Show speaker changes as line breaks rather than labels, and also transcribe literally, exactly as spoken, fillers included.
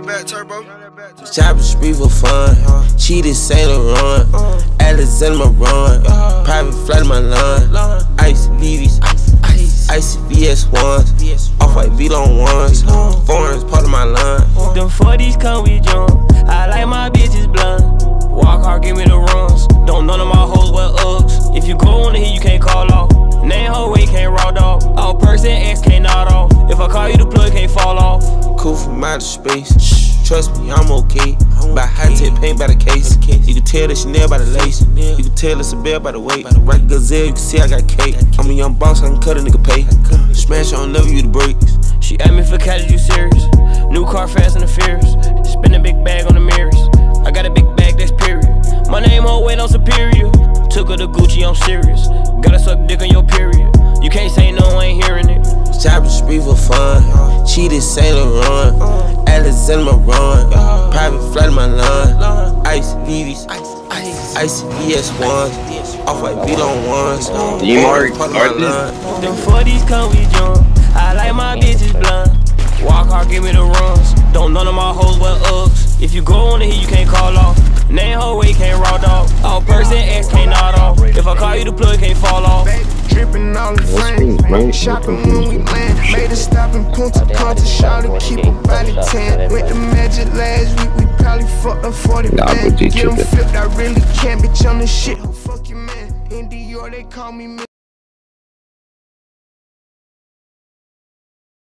that back, turbo.
Shopping spree for fun. Cheated Saint Laurent. Alexander Run. Private flight in my line. Ice V Vs. Icy V S ones. Off-white beat on ones. Foreign's part of my line.
Them forties come with jump. I like my bitches blunt. Walk hard, give me the runs. Don't none of my hoes wear Uggs. If you go on the hit, you can't call off. Name her way, can't raw dog. All person X can't nod off. If I call you the plug, can't fall off.
Cool from outer space. Trust me, I'm okay. Buy high-tech paint by the case. You can tell that Chanel by the lace. You can tell it's a bell by the weight. Right gazelle, you can see I got cake. I'm a young boss, I can cut a nigga pay. Smash on, never you the brakes.
She asked me for cash, you serious? New car, fast and the furious. Spin a big bag on the mirrors. I got a big bag, that's period. My name whole weight on superior. Took her to Gucci, I'm serious. Gotta suck dick on your period. You can't say no, I ain't hearing it.
Shopping spree for fun. Cheated Saint Laurent. Alexander Run. Private flight in my line. Ice V Vs. Icy V S ones. Off-white beat on ones.
You mark
part of my line.
Them forties come with jump. I like my bitches blunt. Walk hard, give me the runs. Don't none of my hoes wear Uggs. If you go on the hit, you can't call off. Name her way, can't raw dog. All person X can't nod off. If I call you the plug, can't fall off.
Drippin' all the flame. Shopping when we land. Made a stop in Punta Cana. Shot to keep her body tan. Went to Magic last week, we probably fucked up forty bands. Get them flipped, I really can't. Bitch, on this shit, who fuck your man? In Dior, they call me